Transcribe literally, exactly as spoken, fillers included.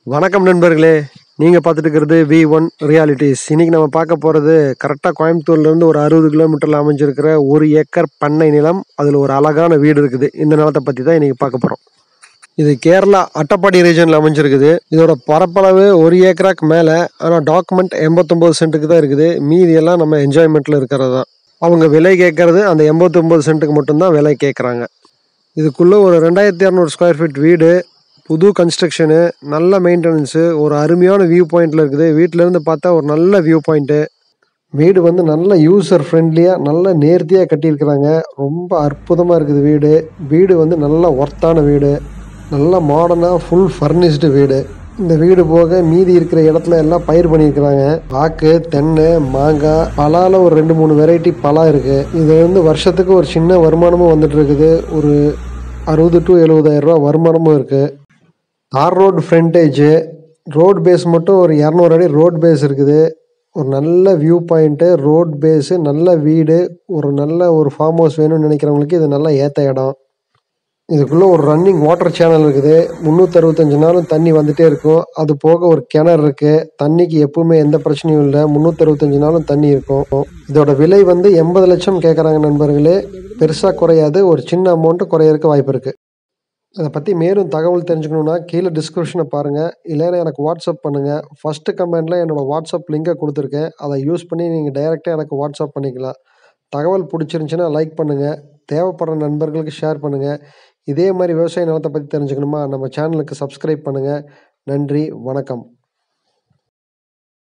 வணக்கம் நண்பர்களே, நீங்க பார்த்துட்டு இருக்கிறது வி ஒன் ரியாலிட்டிஸ். இன்னைக்கு நம்ம பார்க்க போறது கரெக்டா கோயம்புத்தூர்ல இருந்து ஒரு அறுபது கிலோமீட்டர்ல அமைஞ்சிருக்கிற ஒரு ஏக்கர் பண்ணை நிலம். அதுல ஒரு அழகான வீடு இருக்குது. இந்த நிலத்தை பத்தி தான் இன்னைக்கு பார்க்க போறோம். இது கேரளா அட்டப்பாடி ரீஜன்ல அமைஞ்சிருக்குது. இதோட பரப்பளவு ஒரு ஏக்கராக்கு மேல. ஆனா டாக்குமெண்ட் எண்பத்தொன்பது சென்ட்டுக்கு தான் இருக்குது. மீதி எல்லாம் நம்ம என்ஜாய்மெண்ட்ல இருக்கிறது தான். அவங்க விலை கேட்கறது அந்த எண்பத்தொன்பது சென்ட்டுக்கு மட்டும்தான் விலை கேட்குறாங்க. இதுக்குள்ள ஒரு ரெண்டாயிரத்தி இரநூறு ஸ்கொயர் ஃபீட் வீடு, புது கன்ஸ்ட்ரக்ஷனு, நல்ல மெயின்டெனன்ஸு, ஒரு அருமையான வியூ பாயிண்டில் இருக்குது. வீட்டிலேருந்து பார்த்தா ஒரு நல்ல வியூ பாயிண்ட்டு. வீடு வந்து நல்ல யூசர் ஃப்ரெண்ட்லியாக நல்ல நேர்த்தியாக கட்டியிருக்கிறாங்க. ரொம்ப அற்புதமாக இருக்குது வீடு. வீடு வந்து நல்ல ஒர்த்தான வீடு, நல்ல மாடர்னாக ஃபுல் ஃபர்னிஷ்டு வீடு. இந்த வீடு போக மீதி இருக்கிற இடத்துல எல்லாம் பயிர் பண்ணியிருக்கிறாங்க. பாக்கு, தென்னை, மாங்காய், பலால ஒரு ரெண்டு மூணு வெரைட்டி பலா இருக்குது. இது வந்து வருஷத்துக்கு ஒரு சின்ன வருமானமும் வந்துட்டு இருக்குது. ஒரு அறுபது டு எழுபதாயிரம் ரூபா வருமானமும் இருக்குது. தார் ரோடு ஃப்ரண்டேஜு, ரோட் பேஸ் மட்டும் ஒரு இரநூறு அடி ரோட் பேஸ் இருக்குது. ஒரு நல்ல வியூ பாயிண்ட்டு, ரோட் பேஸு, நல்ல வீடு, ஒரு நல்ல ஒரு ஃபார்ம் ஹவுஸ் வேணும்னு நினைக்கிறவங்களுக்கு இது நல்லா ஏற்ற இடம். இதுக்குள்ளே ஒரு ரன்னிங் வாட்டர் சேனல் இருக்குது. முந்நூற்றி அறுபத்தஞ்சு நாளும் தண்ணி வந்துகிட்டே இருக்கும். அது போக ஒரு கிணறு இருக்குது. தண்ணிக்கு எப்பவுமே எந்த பிரச்சனையும் இல்லை. முந்நூற்றி அறுபத்தஞ்சு நாளும் தண்ணி இருக்கும். இதோட விலை வந்து எண்பது லட்சம் கேட்குறாங்க நண்பர்களே. பெருசாக குறையாது, ஒரு சின்ன அமௌண்ட்டு குறையறதுக்கு வாய்ப்பு இருக்குது. அதை பற்றி மேலும் தகவல் தெரிஞ்சுக்கணுன்னா கீழே டிஸ்கிரிப்ஷனை பாருங்கள், இல்லைன்னா எனக்கு வாட்ஸ்அப் பண்ணுங்கள். ஃபஸ்ட்டு கமெண்டில் என்னோடய வாட்ஸ்அப் லிங்கை கொடுத்துருக்கேன். அதை யூஸ் பண்ணி நீங்கள் டைரெக்டாக எனக்கு வாட்ஸ்அப் பண்ணிக்கலாம். தகவல் பிடிச்சிருந்துச்சின்னா லைக் பண்ணுங்கள், தேவைப்படுற நண்பர்களுக்கு ஷேர் பண்ணுங்கள். இதே மாதிரி விவசாய நிலத்தை பற்றி தெரிஞ்சுக்கணுமா நம்ம சேனலுக்கு சப்ஸ்கிரைப் பண்ணுங்கள். நன்றி, வணக்கம்.